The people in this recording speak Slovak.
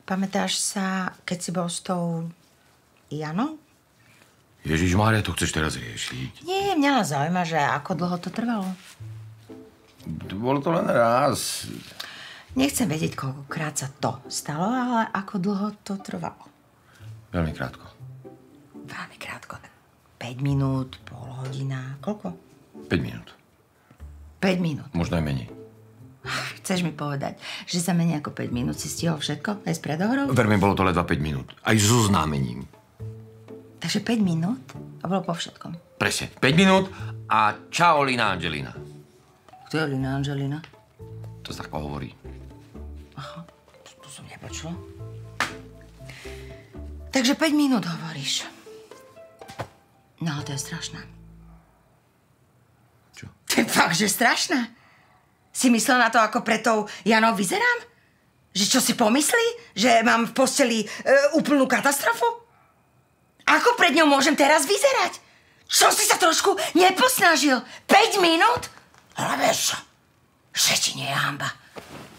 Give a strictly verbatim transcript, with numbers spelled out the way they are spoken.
pamätáš sa, keď si bol s tou Janou? Ježišmária, to chceš teraz riešiť? Nie, mňa zaujíma, že ako dlho to trvalo. Bolo to len raz. Nechcem vedieť, koľkokrát sa to stalo, ale ako dlho to trvalo. Veľmi krátko. Veľmi krátko. päť minút, pol hodina, koľko? päť minút. päť minút. Možno aj menej. Chceš mi povedať, že za menej ako päť minút si stihol všetko? Aj s predohrou? Ver mi, bolo to ledva päť minút. Aj so známením. Takže päť minút a bolo po všetkom. Presne. päť minút a čau, Lina Angelina. Kto je Lina Angelina? To sa tako hovorí. Aha, to, to som nepočula. Takže päť minút hovoríš. No, to je strašné. Čo? To je fakt, že strašné. Si myslel na to, ako pred tou Janou vyzerám? Že čo si pomyslí? Že mám v posteli e, úplnú katastrofu? Ako pred ňou môžem teraz vyzerať? Čo si sa trošku neposnažil? päť minút? Ale vieš čo? Že ti nie je hanba.